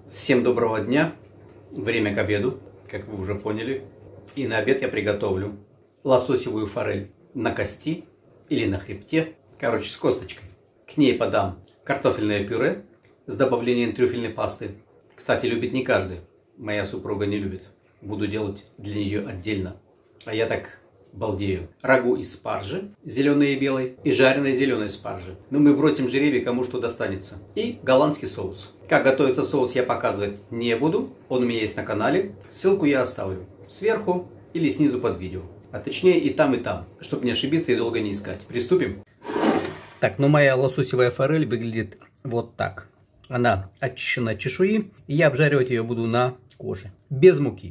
Всем доброго дня! Время к обеду, как вы уже поняли. И на обед я приготовлю лососевую форель на кости или на хребте. Короче, с косточкой. К ней подам картофельное пюре с добавлением трюфельной пасты. Кстати, любит не каждый. Моя супруга не любит. Буду делать для нее отдельно. А я так балдею. Рагу из спаржи, зеленой и белой, и жареной зеленой спаржи. Ну, мы бросим жребий, кому что достанется. И голландский соус. Как готовится соус, я показывать не буду. Он у меня есть на канале. Ссылку я оставлю сверху или снизу под видео. А точнее и там, чтобы не ошибиться и долго не искать. Приступим. Так, ну моя лососевая форель выглядит вот так. Она очищена от чешуи. И я обжаривать ее буду на коже. Без муки.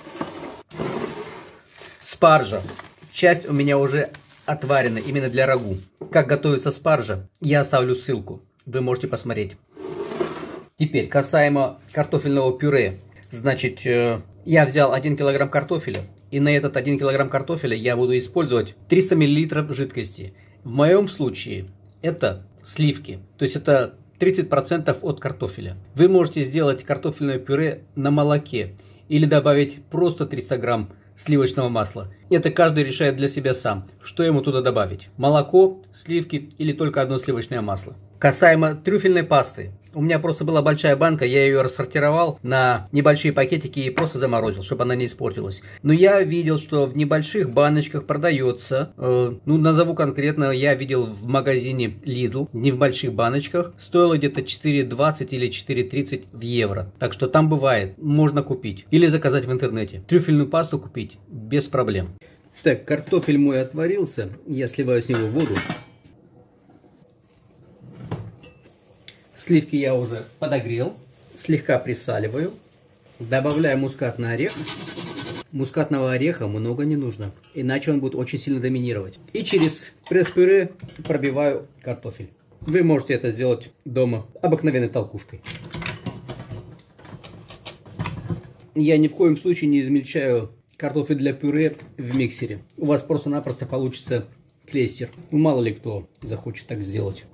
Спаржа. Часть у меня уже отварена именно для рагу. Как готовится спаржа, я оставлю ссылку. Вы можете посмотреть. Теперь, касаемо картофельного пюре. Значит, я взял 1 килограмм картофеля. И на этот 1 килограмм картофеля я буду использовать 300 миллилитров жидкости. В моем случае это сливки. То есть это 30% от картофеля. Вы можете сделать картофельное пюре на молоке. Или добавить просто 300 грамм сливочного масла. Это каждый решает для себя сам, что ему туда добавить. Молоко, сливки или только одно сливочное масло. Касаемо трюфельной пасты. У меня просто была большая банка, я ее рассортировал на небольшие пакетики и просто заморозил, чтобы она не испортилась. Но я видел, что в небольших баночках продается, ну назову конкретно, я видел в магазине Lidl, не в больших баночках, стоило где-то 4,20 или 4,30 в евро. Так что там бывает, можно купить или заказать в интернете. Трюфельную пасту купить без проблем. Так, картофель мой отварился, я сливаю с него воду. Сливки я уже подогрел, слегка присаливаю, добавляю мускатный орех. Мускатного ореха много не нужно, иначе он будет очень сильно доминировать. И через пресс-пюре пробиваю картофель. Вы можете это сделать дома обыкновенной толкушкой. Я ни в коем случае не измельчаю картофель для пюре в миксере. У вас просто-напросто получится клейстер. Ну, мало ли кто захочет так сделать.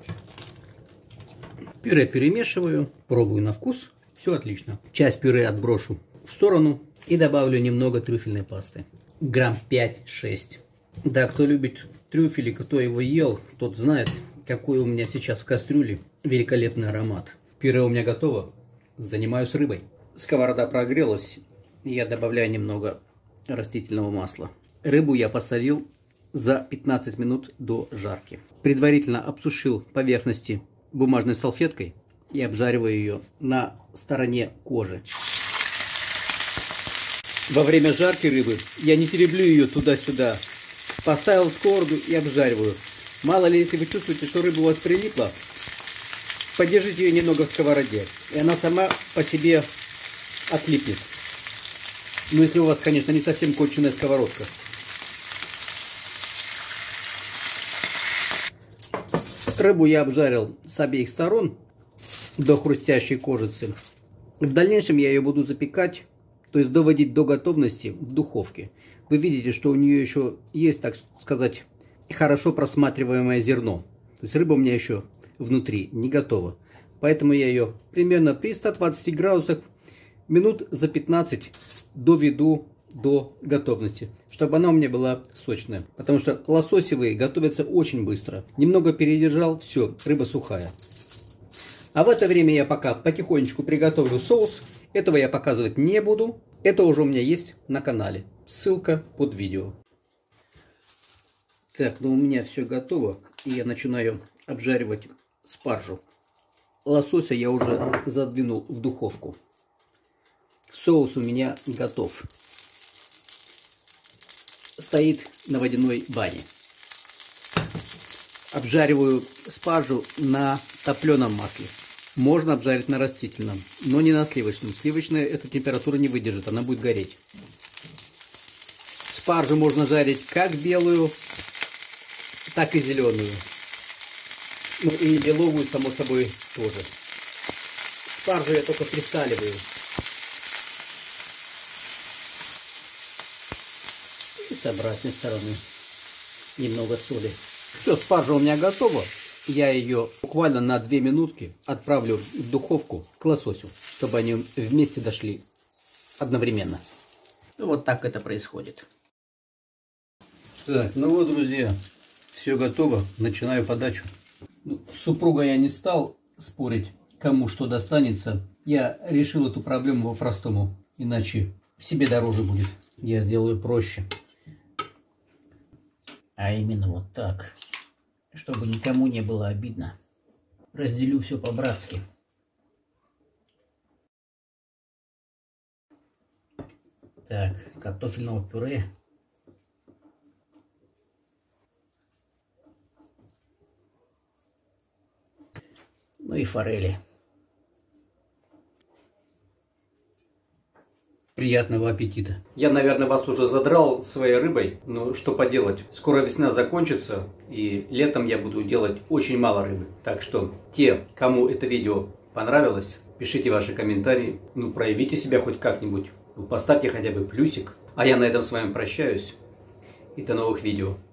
Пюре перемешиваю, пробую на вкус, все отлично. Часть пюре отброшу в сторону и добавлю немного трюфельной пасты. Грамм 5-6. Да, кто любит трюфель и кто его ел, тот знает, какой у меня сейчас в кастрюле великолепный аромат. Пюре у меня готово, занимаюсь рыбой. Сковорода прогрелась, и я добавляю немного растительного масла. Рыбу я посолил за 15 минут до жарки. Предварительно обсушил поверхности бумажной салфеткой и обжариваю ее на стороне кожи. Во время жарки рыбы я не тереблю ее туда-сюда. Поставил сковороду и обжариваю. Мало ли, если вы чувствуете, что рыба у вас прилипла, подержите ее немного в сковороде, и она сама по себе отлипнет. Ну, если у вас, конечно, не совсем конченая сковородка. Рыбу я обжарил с обеих сторон до хрустящей кожицы. В дальнейшем я ее буду запекать, то есть доводить до готовности в духовке. Вы видите, что у нее еще есть, так сказать, хорошо просматриваемое зерно. То есть рыба у меня еще внутри не готова. Поэтому я ее примерно при 120 градусах минут за 15 доведу до готовности, чтобы она у меня была сочная. Потому что лососевые готовятся очень быстро. Немного передержал, все, рыба сухая. А в это время я пока потихонечку приготовлю соус. Этого я показывать не буду. Это уже у меня есть на канале. Ссылка под видео. Так, ну у меня все готово. И я начинаю обжаривать спаржу. Лосося я уже задвинул в духовку. Соус у меня готов. Стоит на водяной бане. Обжариваю спаржу на топленом масле. Можно обжарить на растительном, но не на сливочном. Сливочная эту температуру не выдержит, она будет гореть. Спаржу можно жарить как белую, так и зеленую. Ну и лиловую, само собой, тоже. Спаржу я только присаливаю. И с обратной стороны немного соли. Все, спаржа у меня готова. я ее буквально на 2 минутки отправлю в духовку к лососю, чтобы они вместе дошли одновременно. Вот так это происходит. Так, ну вот, друзья, все готово. Начинаю подачу. С супругой я не стал спорить, кому что достанется. Я решил эту проблему по-простому, иначе себе дороже будет. Я сделаю проще. А именно вот так, чтобы никому не было обидно. Разделю все по-братски. Так, картофельного пюре. Ну и форели. Приятного аппетита. Я, наверное, вас уже задрал своей рыбой, но что поделать. Скоро весна закончится, и летом я буду делать очень мало рыбы. Так что те, кому это видео понравилось, пишите ваши комментарии. Ну, проявите себя хоть как-нибудь. Поставьте хотя бы плюсик. А я на этом с вами прощаюсь. И до новых видео.